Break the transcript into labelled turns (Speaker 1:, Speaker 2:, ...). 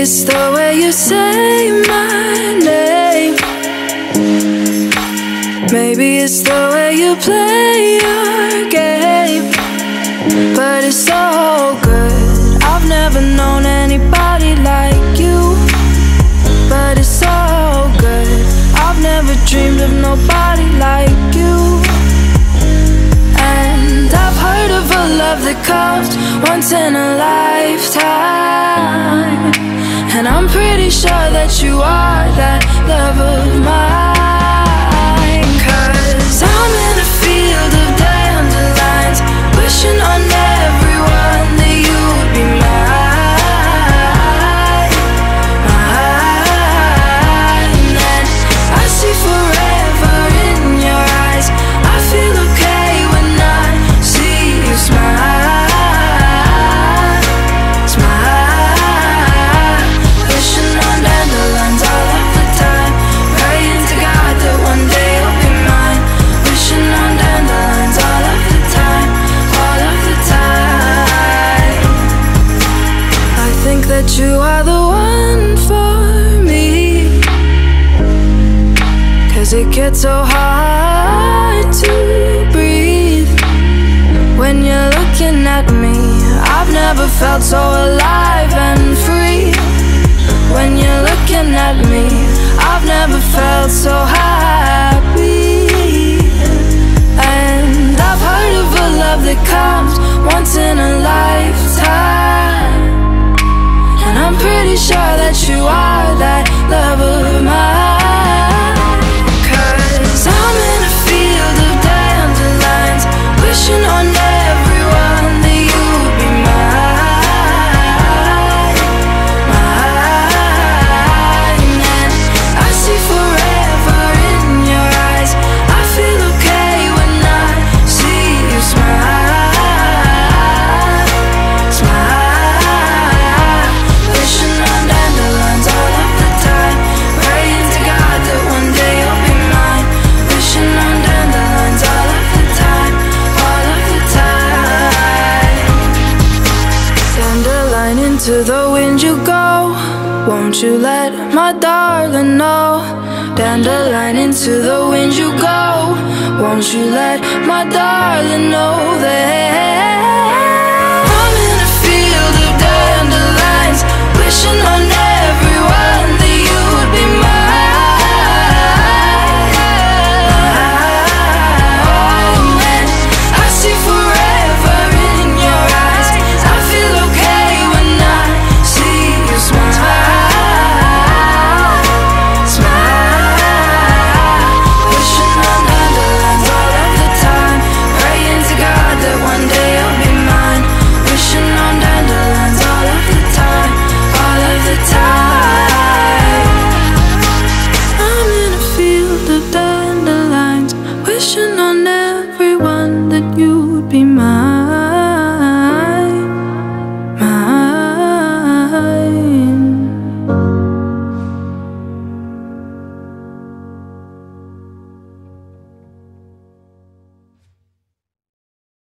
Speaker 1: it's the way you say my name. Maybe it's the way you play your game. But it's so good. I've never known anybody like you. But it's so good. I've never dreamed of nobody like you. And I've heard of a love that comes once in a lifetime, and I'm pretty sure that you are that love of mine. 'Cause I'm in a field of dandelions, wishing on everyone that you'd be mine, mine. And I see forever in your eyes. I feel okay when I see you smile, smile. Wishing on dandelions all of the time, praying to God that one day you'll be mine. Wishing on dandelions all of the time, all of the time. I think that you are the one for me, 'cause it gets so hard to breathe when you're looking at me. I've never felt so alive and free. When you're looking at me, I've never felt so happy. And I've heard of a love that comes once in a lifetime, and I'm pretty sure that you are that love of mine. 'Cause I'm in a field of dandelions, wishing on everyone that you'd be mine, mine. And I see forever in your eyes. I feel okay when I see you smile, smile. Wishing on dandelions all of the time, praying to God that one day you'll be mine. Wishing on dandelions all of the time, all of the time. Dandelion, into the wind you go. Won't you let my darling know? Dandelion, into the wind you go. Won't you let my darling know that I'm in a field of dandelions, wishing on